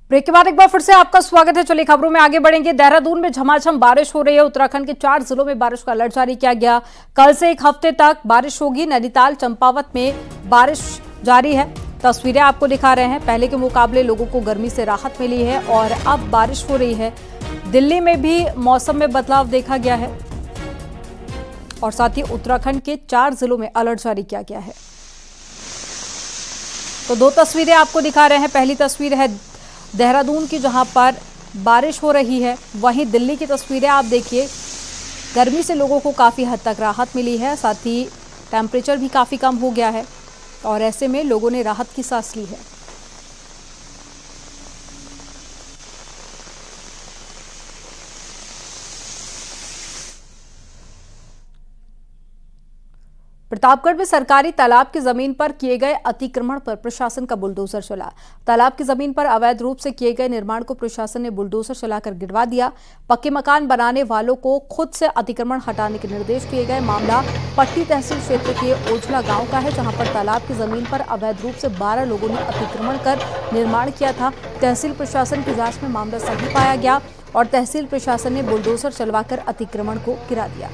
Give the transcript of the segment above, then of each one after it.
Break के बाद एक बार फिर से आपका स्वागत है। चलिए खबरों में आगे बढ़ेंगे। देहरादून में झमाझम बारिश हो रही है। उत्तराखंड के 4 जिलों में बारिश का अलर्ट जारी किया गया। कल से एक हफ्ते तक बारिश होगी। नैनीताल चंपावत में बारिश जारी है। तस्वीरें आपको दिखा रहे हैं। पहले के मुकाबले लोगों को गर्मी से राहत मिली है और अब बारिश हो रही है। दिल्ली में भी मौसम में बदलाव देखा गया है और साथ ही उत्तराखंड के 4 जिलों में अलर्ट जारी किया गया है। तो 2 तस्वीरें आपको दिखा रहे हैं। पहली तस्वीर है देहरादून की, जहां पर बारिश हो रही है। वहीं दिल्ली की तस्वीरें आप देखिए। गर्मी से लोगों को काफ़ी हद तक राहत मिली है। साथ ही टेम्परेचर भी काफ़ी कम हो गया है और ऐसे में लोगों ने राहत की सांस ली है। प्रतापगढ़ में सरकारी तालाब की जमीन पर किए गए अतिक्रमण पर प्रशासन का बुलडोजर चला। तालाब की जमीन पर अवैध रूप से किए गए निर्माण को प्रशासन ने बुलडोजर चलाकर गिरवा दिया। पक्के मकान बनाने वालों को खुद से अतिक्रमण हटाने के निर्देश दिए गए। मामला पट्टी तहसील क्षेत्र के ओझला गांव का है, जहां पर तालाब की जमीन पर अवैध रूप से 12 लोगों ने अतिक्रमण कर निर्माण किया था। तहसील प्रशासन की जांच में मामला सही पाया गया और तहसील प्रशासन ने बुलडोजर चलवाकर अतिक्रमण को गिरा दिया।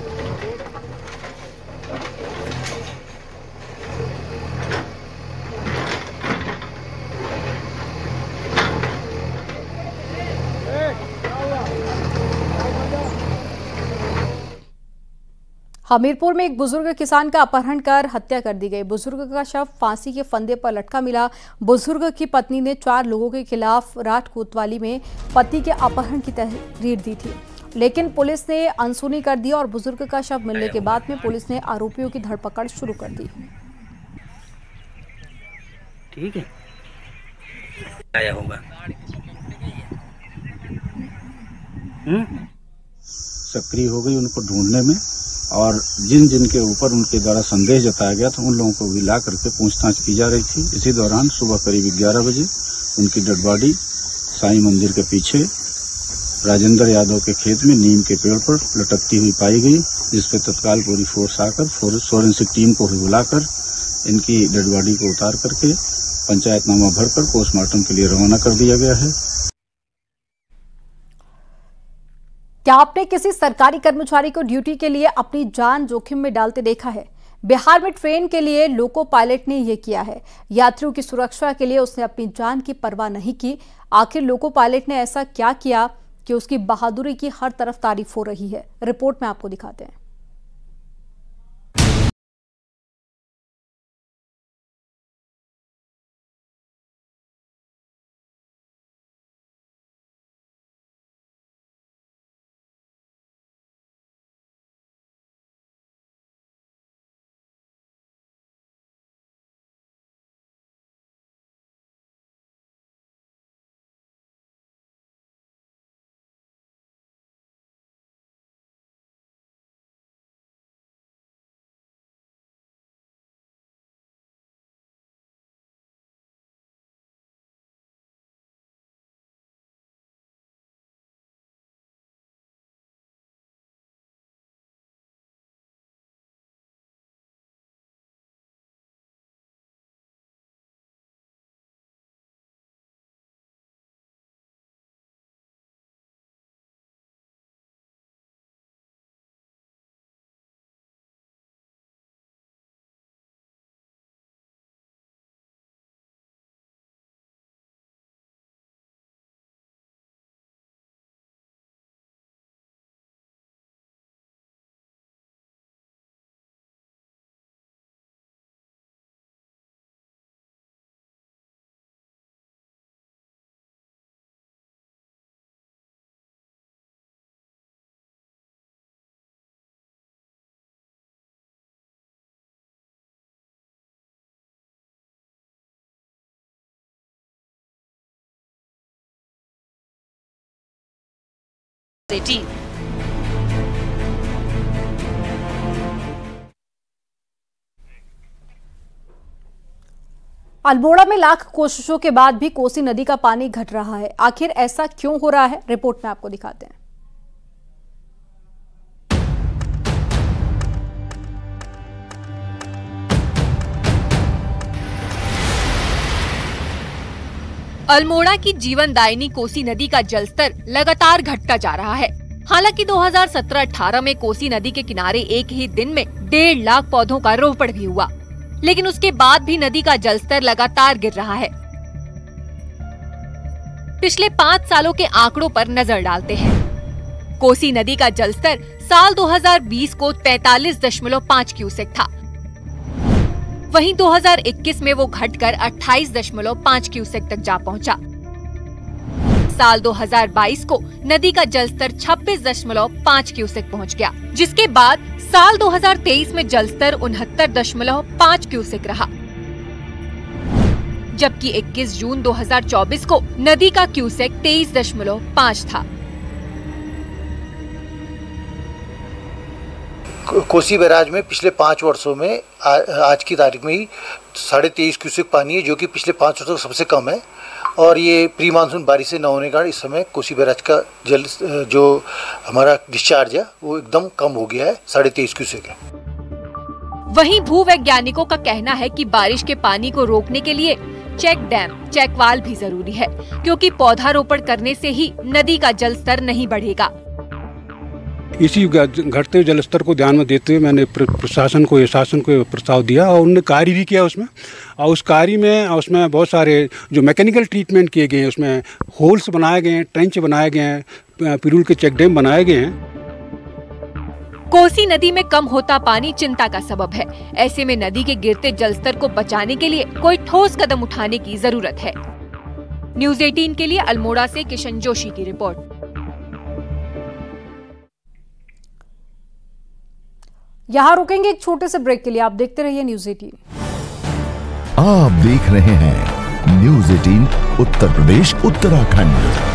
हमीरपुर में एक बुजुर्ग किसान का अपहरण कर हत्या कर दी गई। बुजुर्ग का शव फांसी के फंदे पर लटका मिला। बुजुर्ग की पत्नी ने 4 लोगों के खिलाफ राठ कोतवाली में पति के अपहरण की तहरीर दी थी, लेकिन पुलिस ने अनसुनी कर दी और बुजुर्ग का शव मिलने के बाद में पुलिस ने आरोपियों की धरपकड़ शुरू कर दी। ठीक है, आया होगा। सक्रिय हो गई उनको ढूंढने में और जिन जिन के ऊपर उनके द्वारा संदेह जताया गया था उन लोगों को भी ला करके पूछताछ की जा रही थी। इसी दौरान सुबह करीब 11 बजे उनकी डेड बॉडी साईं मंदिर के पीछे राजेंद्र यादव के खेत में नीम के पेड़ पर लटकती हुई पाई गई, जिसपे तत्काल पूरी फोर्स आकर फोरेंसिक टीम को भी बुलाकर इनकी डेड बॉडी को उतार करके पंचायतनामा भरकर पोस्टमार्टम के लिए रवाना कर दिया गया है। क्या आपने किसी सरकारी कर्मचारी को ड्यूटी के लिए अपनी जान जोखिम में डालते देखा है? बिहार में ट्रेन के लिए लोको पायलट ने यह किया है। यात्रियों की सुरक्षा के लिए उसने अपनी जान की परवाह नहीं की। आखिर लोको पायलट ने ऐसा क्या किया कि उसकी बहादुरी की हर तरफ तारीफ हो रही है? रिपोर्ट में आपको दिखाते हैं। अल्मोड़ा में लाख कोशिशों के बाद भी कोसी नदी का पानी घट रहा है। आखिर ऐसा क्यों हो रहा है? रिपोर्ट में आपको दिखाते हैं। अल्मोड़ा की जीवनदायिनी कोसी नदी का जलस्तर लगातार घटता जा रहा है। हालांकि 2017-18 में कोसी नदी के किनारे एक ही दिन में 1.5 लाख पौधों का रोपण भी हुआ, लेकिन उसके बाद भी नदी का जलस्तर लगातार गिर रहा है। पिछले 5 सालों के आंकड़ों पर नजर डालते हैं। कोसी नदी का जलस्तर साल 2020 को 43.5 क्यूसेक था। वहीं 2021 में वो घटकर 28.5 क्यूसेक तक जा पहुंचा। साल 2022 को नदी का जलस्तर 26.5 क्यूसेक पहुंच गया, जिसके बाद साल 2023 में जलस्तर 69.5 क्यूसेक रहा, जबकि 21 जून 2024 को नदी का क्यूसेक 23.5 था। कोसी बैराज में पिछले 5 वर्षों में आज की तारीख में ही 23.5 क्यूसेक पानी है, जो कि पिछले 5 वर्षों सबसे कम है। और ये प्री मानसून बारिश से न होने का इस समय कोसी बैराज का जल जो हमारा डिस्चार्ज है वो एकदम कम हो गया है, 23.5 क्यूसेक है। वहीं भूवैज्ञानिकों का कहना है कि बारिश के पानी को रोकने के लिए चेक डैम, चेक वाल भी जरूरी है, क्योंकि पौधारोपण करने से ही नदी का जलस्तर नहीं बढ़ेगा। इसी घटते जलस्तर को ध्यान में देते हुए मैंने प्रशासन को, शासन को प्रस्ताव दिया और उन्होंने कार्य भी किया उसमें। और उस कार्य में उसमें बहुत सारे जो मैकेनिकल ट्रीटमेंट किए गए हैं, उसमें होल्स बनाए गए हैं, ट्रेंच बनाए गए हैं, पिरूल के चेक डैम बनाए गए हैं। कोसी नदी में कम होता पानी चिंता का सबब है। ऐसे में नदी के गिरते जलस्तर को बचाने के लिए कोई ठोस कदम उठाने की जरूरत है। न्यूज़ 18 के लिए अल्मोड़ा से किशन जोशी की रिपोर्ट। यहाँ रुकेंगे एक छोटे से ब्रेक के लिए। आप देखते रहिए न्यूज़ 18। आप देख रहे हैं न्यूज़ 18 उत्तर प्रदेश उत्तराखंड।